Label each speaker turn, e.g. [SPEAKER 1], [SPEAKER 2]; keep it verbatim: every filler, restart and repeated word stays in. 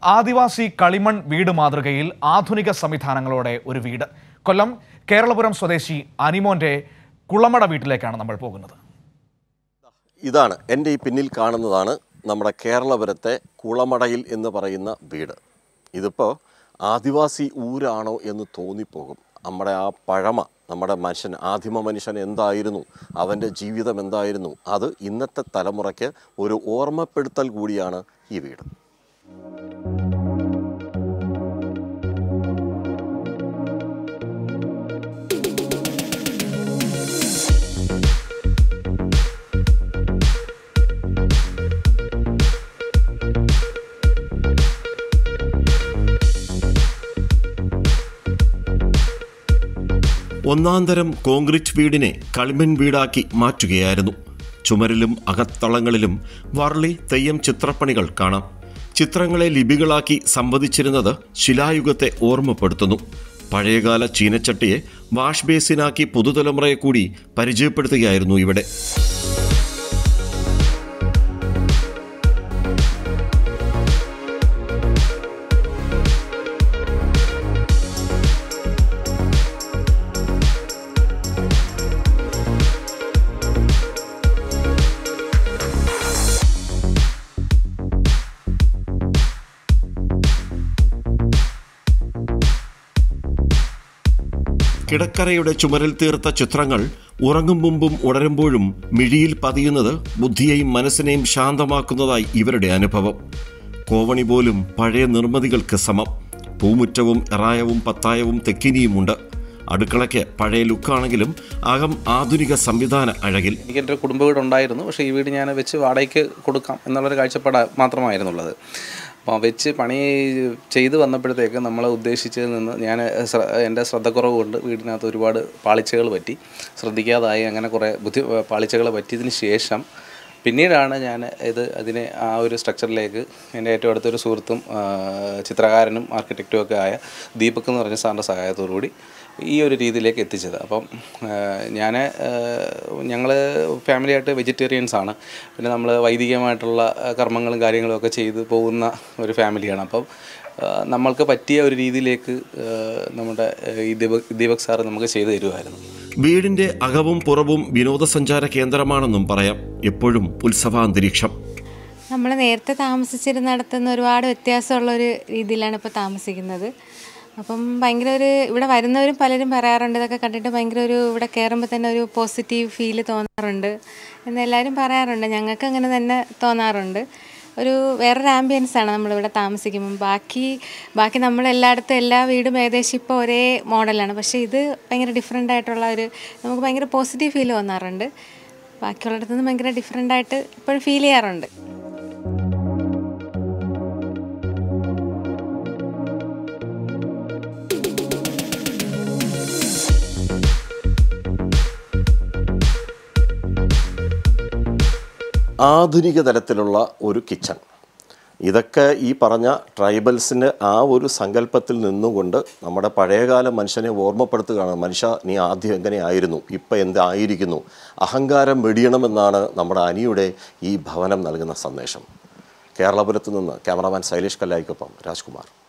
[SPEAKER 1] ആദിവാസി കളിമൺ വീട് മാതൃകയിൽ ആധുനിക സംവിധാനങ്ങളോടെ ഒരു വീട്. കൊല്ലം കേരളപുരം സ്വദേശി അനിമോന്റെ കുളമട വീട്ടിലേക്കാണ് നമ്മൾ പോകുന്നത്.
[SPEAKER 2] ഇതാണ് എൻ്റെ ഈ പിന്നിൽ കാണുന്നതാണ് നമ്മുടെ കേരളപുരത്തെ കുളമടയിൽ എന്ന് പറയുന്ന വീട്. ഇതിപ്പോൾ ആദിവാസി ഊരാണോ എന്ന് തോന്നിപ്പോകും. നമ്മുടെ ആ പഴമ, നമ്മുടെ മനുഷ്യൻ, ആദിമ മനുഷ്യൻ എന്തായിരുന്നു, അവൻ്റെ ജീവിതം എന്തായിരുന്നു, അത് ഇന്നത്തെ തലമുറയ്ക്ക് ഒരു ഓർമ്മപ്പെടുത്തൽ കൂടിയാണ് ഈ വീട്. ഒന്നാന്തരം കോൺക്രീറ്റ് വീടിനെ കളിമൺ വീടാക്കി മാറ്റുകയായിരുന്നു. ചുമരിലും അകത്തളങ്ങളിലും വർളി, തെയ്യം ചിത്രപ്പണികൾ കാണാം. ചിത്രങ്ങളെ ലിപികളാക്കി സംവദിച്ചിരുന്നത് ശിലായുഗത്തെ ഓർമ്മപ്പെടുത്തുന്നു. പഴയകാല ചീനച്ചട്ടിയെ വാഷ് ബേസിനാക്കി പുതുതലമുറയെ കൂടി പരിചയപ്പെടുത്തുകയായിരുന്നു ഇവിടെ. കിടക്കറയുടെ ചുമരിൽ തീർത്ത ചിത്രങ്ങൾ ഉറങ്ങും മുമ്പും ഉണരുമ്പോഴും മിഴിയിൽ പതിയുന്നത് ബുദ്ധിയെയും മനസ്സിനെയും ശാന്തമാക്കുന്നതായി ഇവരുടെ അനുഭവം. കോവണി പോലും പഴയ നിർമ്മിതികൾക്ക് സമം. പൂമുറ്റവും എറായവും പത്തായവും തെക്കിനിയുമുണ്ട്. അടുക്കളയ്ക്ക് പഴയ ലുക്കാണെങ്കിലും അകം ആധുനിക സംവിധാന അഴകിൽ.
[SPEAKER 3] എനിക്ക് എൻ്റെ കുടുംബ വീടുണ്ടായിരുന്നു, പക്ഷേ ഈ വീട് ഞാൻ വെച്ച് വാടകയ്ക്ക് കൊടുക്കാം എന്നുള്ളൊരു കാഴ്ചപ്പാട് മാത്രമായിരുന്നുള്ളത്. അപ്പോൾ വെച്ച് പണി ചെയ്ത് വന്നപ്പോഴത്തേക്ക് നമ്മൾ ഉദ്ദേശിച്ചതിൽ നിന്ന് ഞാൻ എൻ്റെ ശ്രദ്ധക്കുറവ് കൊണ്ട് വീടിനകത്ത് ഒരുപാട് പാളിച്ചകൾ പറ്റി, ശ്രദ്ധിക്കാതായി. അങ്ങനെ കുറേ ബുദ്ധി പാളിച്ചകൾ പറ്റിയതിന് ശേഷം പിന്നീടാണ് ഞാൻ ഇത് അതിനെ ആ ഒരു സ്ട്രക്ചറിലേക്ക് എൻ്റെ ഏറ്റവും അടുത്തൊരു സുഹൃത്തും ചിത്രകാരനും ആർക്കിടെക്റ്റും ഒക്കെ ആയ ദീപക് എന്ന് പറഞ്ഞ സാറിൻ്റെ സഹായത്തോടുകൂടി ഈ ഒരു രീതിയിലേക്ക് എത്തിച്ചത്. അപ്പം ഞാൻ ഞങ്ങൾ ഫാമിലിയായിട്ട് വെജിറ്റേറിയൻസ് ആണ്. പിന്നെ നമ്മൾ വൈദികമായിട്ടുള്ള കർമ്മങ്ങളും കാര്യങ്ങളും ഒക്കെ ചെയ്ത് പോകുന്ന ഒരു ഫാമിലിയാണ്. അപ്പം നമ്മൾക്ക് പറ്റിയ ഒരു രീതിയിലേക്ക് നമ്മുടെ ഈ ദീപക് ദീപക് സാറ് നമുക്ക് ചെയ്തു തരുമായിരുന്നു.
[SPEAKER 2] വീടിൻ്റെ അകവും പുറവും വിനോദസഞ്ചാര കേന്ദ്രമാണെന്നും പറയാം. എപ്പോഴും ഉത്സവാന്തരീക്ഷം.
[SPEAKER 4] നമ്മൾ നേരത്തെ താമസിച്ചിരുന്നിടത്തു നിന്ന് ഒരുപാട് വ്യത്യാസമുള്ളൊരു രീതിയിലാണ് ഇപ്പോൾ താമസിക്കുന്നത്. അപ്പം ഭയങ്കര ഒരു ഇവിടെ വരുന്നവരും പലരും പറയാറുണ്ട്, ഇതൊക്കെ കണ്ടിട്ട് ഭയങ്കര ഒരു ഇവിടെ കയറുമ്പോൾ തന്നെ ഒരു പോസിറ്റീവ് ഫീല് തോന്നാറുണ്ട് എന്നെല്ലാവരും പറയാറുണ്ട്. ഞങ്ങൾക്ക് അങ്ങനെ തന്നെ തോന്നാറുണ്ട്. ഒരു വേറൊരു ആംബിയൻസാണ് നമ്മളിവിടെ താമസിക്കുമ്പം. ബാക്കി ബാക്കി നമ്മളെല്ലായിടത്തും എല്ലാ വീടും ഏകദേശം ഇപ്പോൾ ഒരേ മോഡലാണ്, പക്ഷേ ഇത് ഭയങ്കര ഡിഫറെൻ്റ് ആയിട്ടുള്ള ഒരു നമുക്ക് ഭയങ്കര പോസിറ്റീവ് ഫീൽ തോന്നാറുണ്ട്. ബാക്കിയുള്ളിടത്തു നിന്ന് ഭയങ്കര ഡിഫറെൻ്റ് ആയിട്ട് ഇപ്പോഴും ഫീൽ ചെയ്യാറുണ്ട്.
[SPEAKER 2] ആധുനിക തലത്തിലുള്ള ഒരു കിച്ചൺ. ഇതൊക്കെ ഈ പറഞ്ഞ ട്രൈബൽസിൻ്റെ ആ ഒരു സങ്കല്പത്തിൽ നിന്നുകൊണ്ട് നമ്മുടെ പഴയകാല മനുഷ്യനെ ഓർമ്മപ്പെടുത്തുകയാണ്. മനുഷ്യ, നീ ആദ്യം എങ്ങനെയായിരുന്നു, ഇപ്പം എന്തായിരിക്കുന്നു, അഹങ്കാരം വെടിയണമെന്നാണ് നമ്മുടെ അനിയുടെ ഈ ഭവനം നൽകുന്ന സന്ദേശം. കേരളപുരത്ത് നിന്ന് ക്യാമറാമാൻ ശൈലേഷ് കല്ലായിക്കൊപ്പം രാജ്കുമാർ.